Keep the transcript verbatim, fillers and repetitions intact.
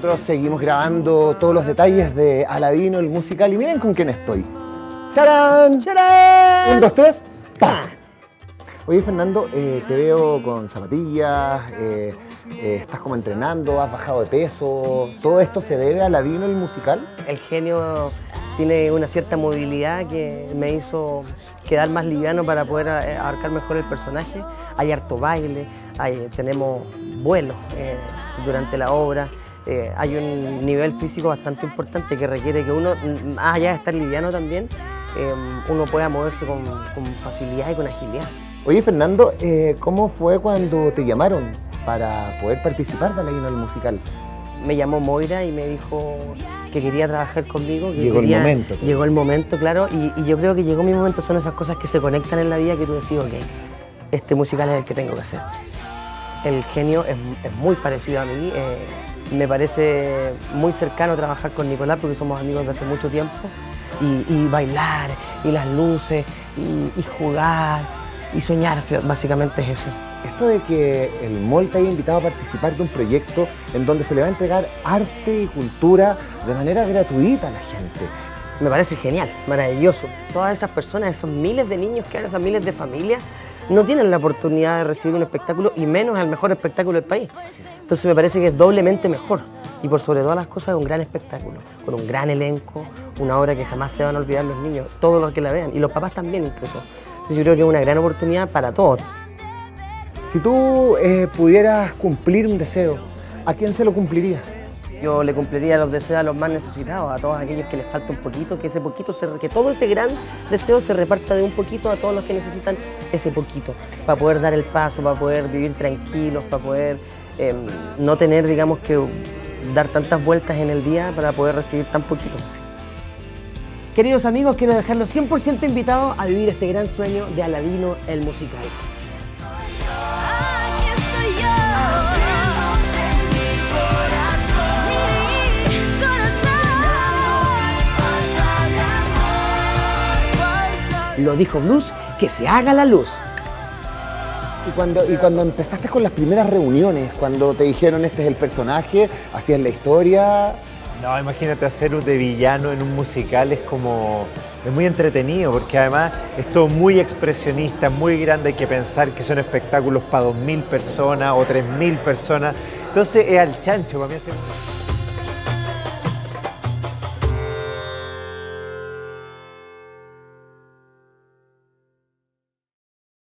nosotros seguimos grabando todos los detalles de Aladino, el musical, y miren con quién estoy. ¡Charán! ¡Charán! Un, dos, tres, ¡pam! Oye, Fernando, eh, te veo con zapatillas, eh, eh, estás como entrenando, has bajado de peso. ¿Todo esto se debe a Aladino, el musical? El genio tiene una cierta movilidad que me hizo quedar más liviano para poder abarcar mejor el personaje. Hay harto baile, hay, tenemos vuelos eh, durante la obra. Eh, hay un nivel físico bastante importante que requiere que uno, más allá de estar liviano también, eh, uno pueda moverse con, con facilidad y con agilidad. Oye, Fernando, eh, ¿cómo fue cuando te llamaron para poder participar de Aladino, el musical? Me llamó Moira y me dijo que quería trabajar conmigo. Que llegó quería, el momento. Claro. Llegó el momento, claro, y, y yo creo que llegó mi momento. Son esas cosas que se conectan en la vida que tú decís, ok, este musical es el que tengo que hacer. El genio es, es muy parecido a mí, eh, me parece muy cercano trabajar con Nicolás porque somos amigos de hace mucho tiempo. Y, y bailar, y las luces, y, y jugar, y soñar, básicamente es eso. Esto de que el mall te haya invitado a participar de un proyecto en donde se le va a entregar arte y cultura de manera gratuita a la gente. Me parece genial, maravilloso. Todas esas personas, esos miles de niños que hay, esas miles de familias, no tienen la oportunidad de recibir un espectáculo y menos el mejor espectáculo del país. Entonces me parece que es doblemente mejor. Y por sobre todas las cosas, un gran espectáculo, con un gran elenco, una obra que jamás se van a olvidar los niños, todos los que la vean, y los papás también incluso. Entonces yo creo que es una gran oportunidad para todos. Si tú eh, pudieras cumplir un deseo, ¿a quién se lo cumplirías? Yo le cumpliría los deseos a los más necesitados, a todos aquellos que les falta un poquito, que ese poquito, se, que todo ese gran deseo se reparta de un poquito a todos los que necesitan ese poquito, para poder dar el paso, para poder vivir tranquilos, para poder eh, no tener, digamos, que dar tantas vueltas en el día para poder recibir tan poquito. Queridos amigos, quiero dejarlos cien por ciento invitados a vivir este gran sueño de Aladino, el musical. Lo dijo Blues, que se haga la luz. Y cuando, y cuando empezaste con las primeras reuniones, cuando te dijeron este es el personaje, hacías la historia... No, imagínate hacer de villano en un musical es como... es muy entretenido porque además es todo muy expresionista, muy grande, hay que pensar que son espectáculos para dos mil personas o tres mil personas. Entonces es al chancho, para mí es...